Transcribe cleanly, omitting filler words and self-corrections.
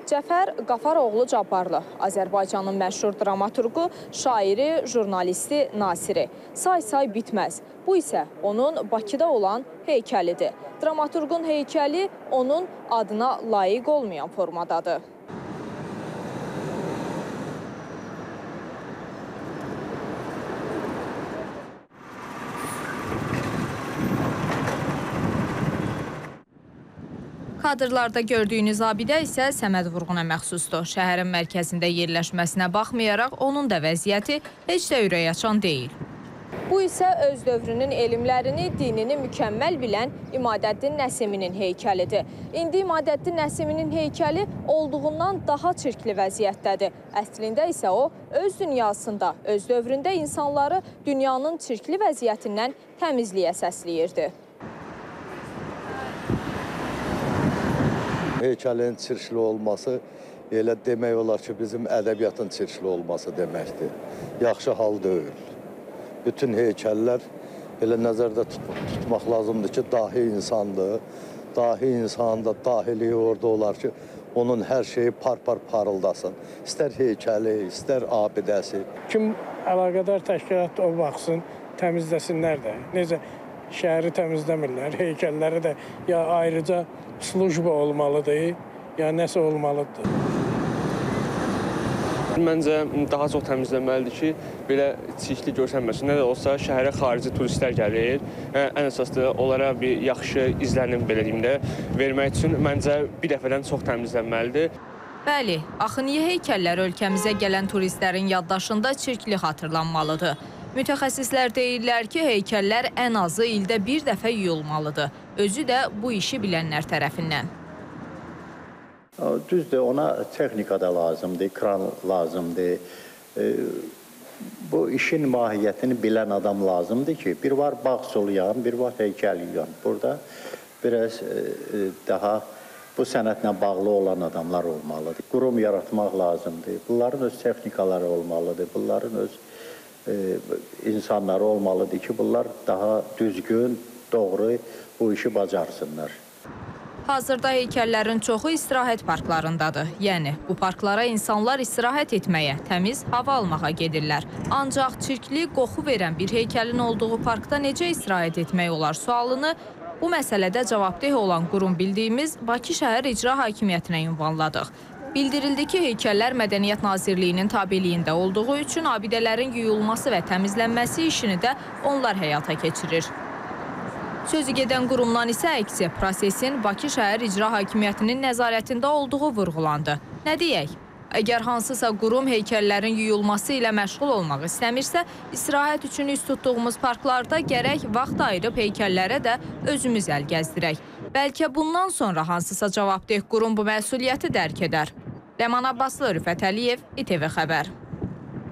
Cəfər Qafaroğlu Cabbarlı, Azərbaycanın məşhur dramaturqu, şairi, jurnalisti, nasiri. Say bitməz. Bu isə onun Bakıda olan heykəlidir. Dramaturqun heykəli onun adına layiq olmayan formadadır. Kadrlarda gördüyünüz abidə isə Səməd Vurğuna məxsusdur. Şəhərin mərkəzində yerləşməsinə baxmayaraq onun da vəziyyəti heç də ürək açan deyil. Bu isə öz dövrünün elmlərini, dinini mükəmməl bilən İmadəddin Nəsiminin heykəlidir. İndi İmadəddin Nəsiminin heykəli olduğundan daha çirkli vəziyyətdədir. Əslində isə o, öz dünyasında, öz dövründə insanları dünyanın çirkli vəziyyətindən təmizliyə səsləyirdi. Heykəlin çirkli olması elə demək olar ki, bizim ədəbiyyatın çirkli olması deməkdir. Yaxşı hal deyil. Bütün heykəllər elə nəzərdə tutmaq lazımdır ki, dahi insandır. Dahi insanda dahiliyi orada olar ki, onun hər şeyi par-par parıldasın. İstər heykəli, istər abidəsi. Kim əlaqədar təşkilat o baxsın, təmizləsinlər də. Necə şəhəri təmizləmirlər, heykəlləri də ya ayrıca slujba olmalıdır, ya nəsə olmalıdır. Məncə daha çox təmizlənməlidir ki, belə çirkli görsənməsin. Nə də olsa şəhərə xarici turistlər gəlir. Ən əsaslı onlara bir yaxşı izlənim belə deyim də vermək üçün məncə bir dəfədən çox təmizlənməlidir. Bəli, axı niyə heykəllər ölkəmizə gələn turistlərin yaddaşında çirkli xatırlanmalıdır? Mütəxəssislər deyirlər ki, heykəllər ən azı ildə bir dəfə yuyulmalıdır. Özü də bu işi bilənlər tərəfindən. Düzdür, ona texnika da lazımdır, kran lazımdır. Bu işin mahiyyətini bilən adam lazımdır ki, bir var bağ sulayan, bir var heykəl yuyan. Burada biraz daha bu sənətlə bağlı olan adamlar olmalıdır. Qurum yaratmaq lazımdır. Bunların öz texnikaları olmalıdır. Bunların öz insanları olmalıdır ki, bunlar daha düzgün, doğru bu işi bacarsınlar. Hazırda heykəllərin çoxu istirahət parklarındadır. Yəni, bu parklara insanlar istirahət etməyə, təmiz hava almağa gedirlər. Ancaq çirkli, qoxu verən bir heykəlin olduğu parkda necə istirahət etmək olar sualını bu məsələdə cavabdeh olan qurum bildiyimiz Bakı Şəhər İcra Hakimiyyətinə ünvanladıq. Bildirildi ki, heykəllər Mədəniyyət Nazirliyinin tabeliyində olduğu üçün abidələrin yuyulması və təmizlənməsi işini də onlar həyata keçirir. Sözü gedən qurumdan isə əksi prosesin Bakı Şəhər İcra Hakimiyyətinin nəzarətində olduğu vurğulandı. Nə deyək? Əgər hansısa qurum heykəllərin yuyulması ilə məşğul olmaq istəmirsə, istirahət üçün üst tutduğumuz parklarda gərək vaxt ayırıb heykəllərə də özümüz əl gəzdirək. Bəlkə bundan sonra hansısa cavabdeh qurum bu məsuliyyəti dərk edər. Ləman Abbaslı, Rüfət Əliyev, İTV Xəbər.